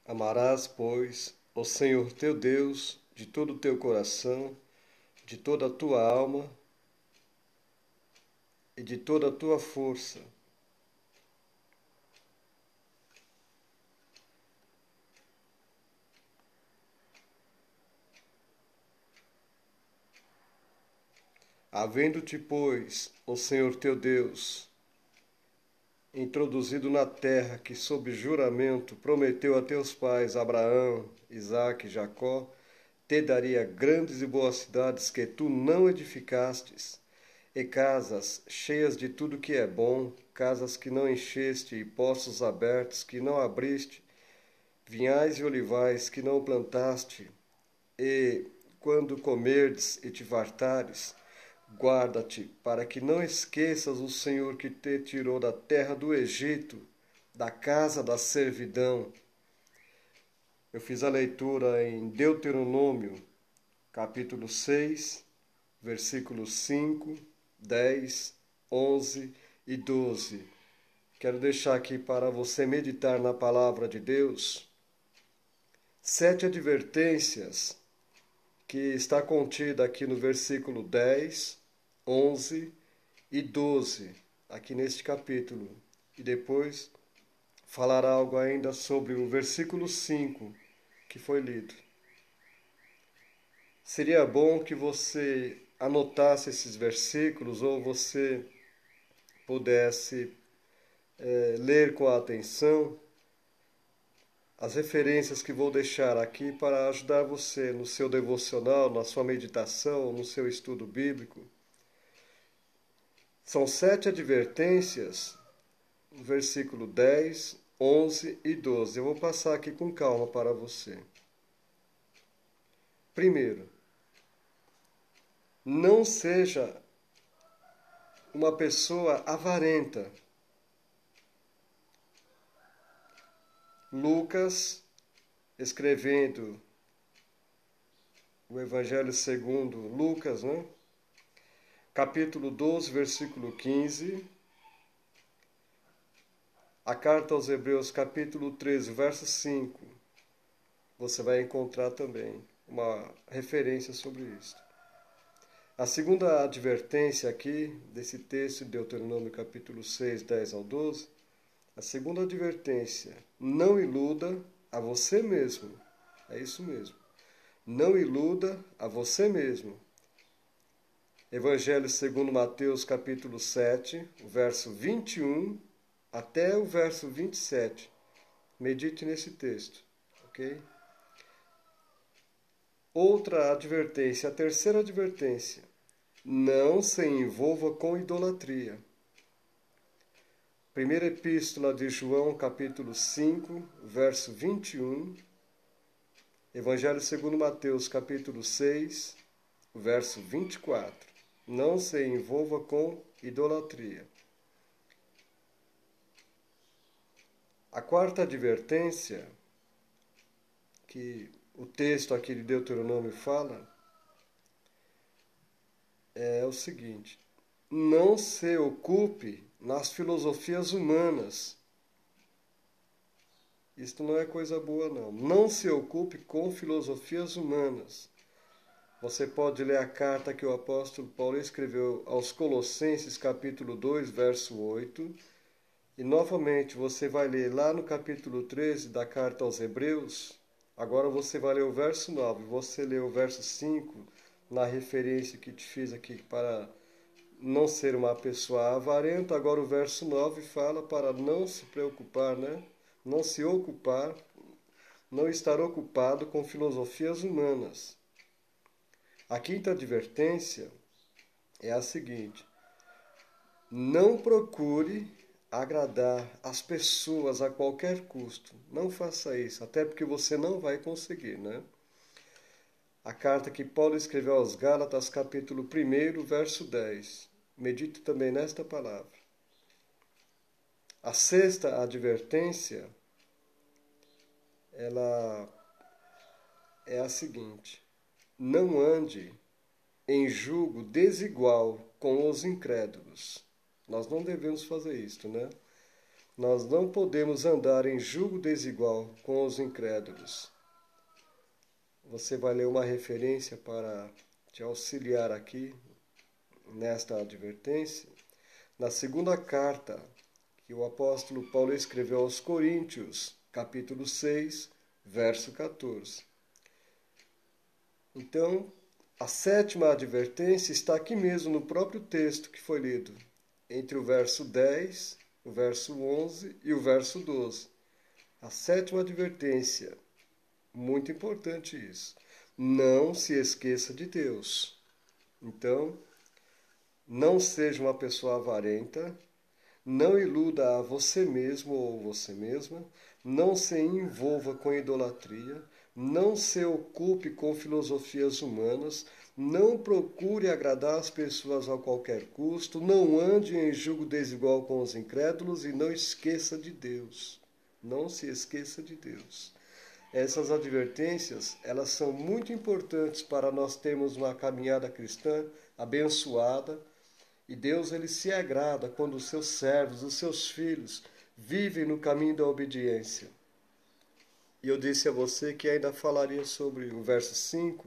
Amarás, pois, o Senhor teu Deus de todo o teu coração, de toda a tua alma e de toda a tua força. Havendo-te, pois, o Senhor teu Deus introduzido na terra que sob juramento prometeu a teus pais Abraão, Isaque e Jacó, te daria grandes e boas cidades que tu não edificastes, e casas cheias de tudo que é bom, casas que não encheste, e poços abertos que não abriste, vinhais e olivais que não plantaste, e quando comerdes e te fartares, guarda-te para que não esqueças o Senhor que te tirou da terra do Egito, da casa da servidão. Eu fiz a leitura em Deuteronômio, capítulo 6, versículos 5, 10, 11 e 12. Quero deixar aqui para você meditar na palavra de Deus 7 advertências que está contida aqui no versículo 10, 11 e 12, aqui neste capítulo. E depois falar algo ainda sobre o versículo 5 que foi lido. Seria bom que você anotasse esses versículos ou você pudesse ler com atenção as referências que vou deixar aqui para ajudar você no seu devocional, na sua meditação, no seu estudo bíblico. São 7 advertências, versículo 10, 11 e 12. Eu vou passar aqui com calma para você. Primeiro, não seja uma pessoa avarenta. Lucas, escrevendo o Evangelho segundo Lucas, né? Capítulo 12, versículo 15. A carta aos Hebreus, capítulo 13, verso 5. Você vai encontrar também uma referência sobre isso. A segunda advertência aqui, desse texto de Deuteronômio, capítulo 6, 10 ao 12, a segunda advertência: não iluda a você mesmo. É isso mesmo. Não iluda a você mesmo. Evangelho segundo Mateus, capítulo 7, verso 21 até o verso 27. Medite nesse texto, ok? Outra advertência, a terceira advertência: não se envolva com idolatria. Primeira Epístola de João, capítulo 5, verso 21. Evangelho segundo Mateus, capítulo 6, verso 24. Não se envolva com idolatria. A quarta advertência que o texto aqui de Deuteronômio fala é o seguinte: não se ocupe nas filosofias humanas. Isto não é coisa boa, não. Não se ocupe com filosofias humanas. Você pode ler a carta que o apóstolo Paulo escreveu aos Colossenses, capítulo 2, verso 8. E novamente você vai ler lá no capítulo 13 da carta aos Hebreus. Agora você vai ler o verso 9. Você lê o verso 5 na referência que te fiz aqui para não ser uma pessoa avarenta. Agora o verso 9 fala para não se preocupar, né? Não se ocupar, não estar ocupado com filosofias humanas. A quinta advertência é a seguinte: não procure agradar as pessoas a qualquer custo. Não faça isso, até porque você não vai conseguir, né? A carta que Paulo escreveu aos Gálatas, capítulo 1, verso 10. Medite também nesta palavra. A sexta advertência, ela é a seguinte: não ande em julgo desigual com os incrédulos. Nós não devemos fazer isto, né? Nós não podemos andar em julgo desigual com os incrédulos. Você vai ler uma referência para te auxiliar aqui nesta advertência. Na segunda carta que o apóstolo Paulo escreveu aos Coríntios, capítulo 6, verso 14. Então, a sétima advertência está aqui mesmo no próprio texto que foi lido, entre o verso 10, o verso 11 e o verso 12. A sétima advertência, muito importante isso. Não se esqueça de Deus. Então, não seja uma pessoa avarenta, não iluda a você mesmo ou você mesma, não se envolva com idolatria, não se ocupe com filosofias humanas, não procure agradar as pessoas a qualquer custo, não ande em julgo desigual com os incrédulos e não esqueça de Deus. Não se esqueça de Deus. Essas advertências, elas são muito importantes para nós termos uma caminhada cristã abençoada. E Deus, ele se agrada quando os seus servos, os seus filhos, vivem no caminho da obediência. E eu disse a você que ainda falaria sobre o verso 5.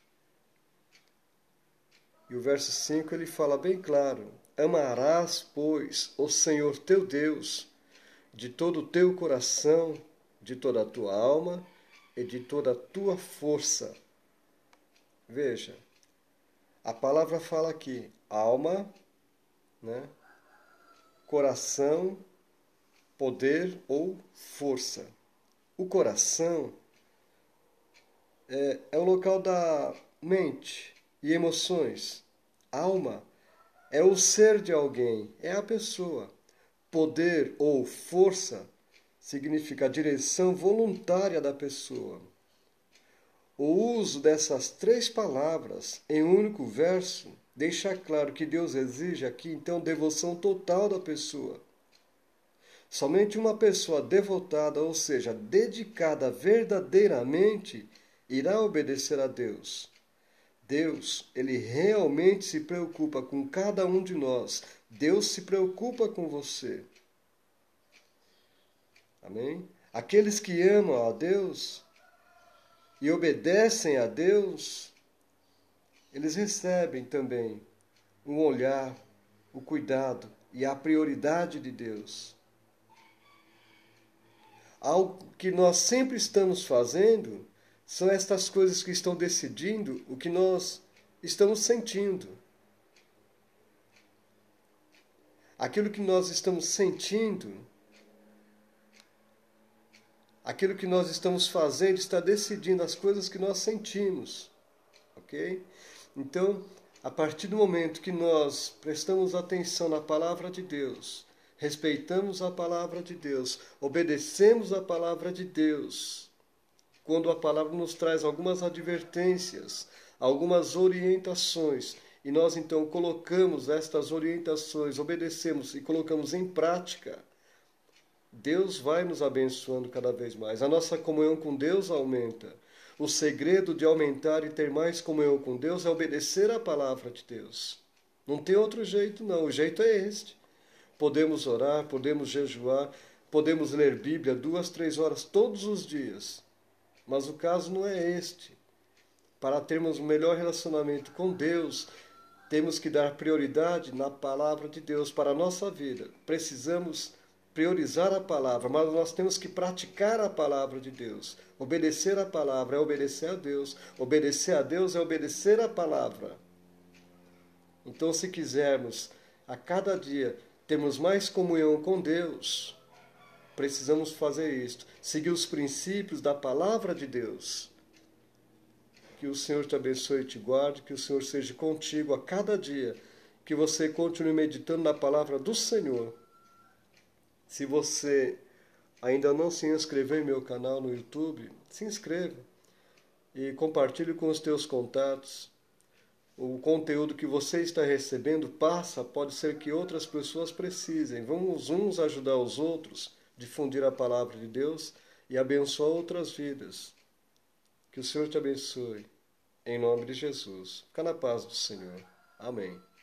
E o verso 5 ele fala bem claro: amarás, pois, o Senhor teu Deus de todo o teu coração, de toda a tua alma e de toda a tua força. Veja, a palavra fala aqui, alma, né? Coração, poder ou força. O coração é o local da mente e emoções. Alma é o ser de alguém, é a pessoa. Poder ou força significa a direção voluntária da pessoa. O uso dessas três palavras em um único verso deixa claro que Deus exige aqui, então, devoção total da pessoa. Somente uma pessoa devotada, ou seja, dedicada verdadeiramente, irá obedecer a Deus. Deus, ele realmente se preocupa com cada um de nós. Deus se preocupa com você. Amém? Aqueles que amam a Deus e obedecem a Deus, eles recebem também um olhar, o cuidado e a prioridade de Deus. Algo que nós sempre estamos fazendo são estas coisas que estão decidindo o que nós estamos sentindo. Aquilo que nós estamos sentindo, aquilo que nós estamos fazendo está decidindo as coisas que nós sentimos. Ok? Então, a partir do momento que nós prestamos atenção na palavra de Deus, respeitamos a palavra de Deus, obedecemos a palavra de Deus, quando a palavra nos traz algumas advertências, algumas orientações, e nós então colocamos estas orientações, obedecemos e colocamos em prática, Deus vai nos abençoando cada vez mais. A nossa comunhão com Deus aumenta. O segredo de aumentar e ter mais comunhão com Deus é obedecer à palavra de Deus. Não tem outro jeito, não. O jeito é este. Podemos orar, podemos jejuar, podemos ler Bíblia 2, 3 horas todos os dias. Mas o caso não é este. Para termos um melhor relacionamento com Deus, temos que dar prioridade na palavra de Deus para a nossa vida. Precisamos priorizar a palavra, mas nós temos que praticar a palavra de Deus. Obedecer a palavra é obedecer a Deus. Obedecer a Deus é obedecer a palavra. Então, se quisermos a cada dia termos mais comunhão com Deus, precisamos fazer isto. Seguir os princípios da palavra de Deus. Que o Senhor te abençoe e te guarde, que o Senhor seja contigo a cada dia, que você continue meditando na palavra do Senhor. Se você ainda não se inscreveu em meu canal no YouTube, se inscreva e compartilhe com os teus contatos. O conteúdo que você está recebendo pode ser que outras pessoas precisem. Vamos uns ajudar os outros, difundir a palavra de Deus e abençoar outras vidas. Que o Senhor te abençoe. Em nome de Jesus. Fica na paz do Senhor. Amém.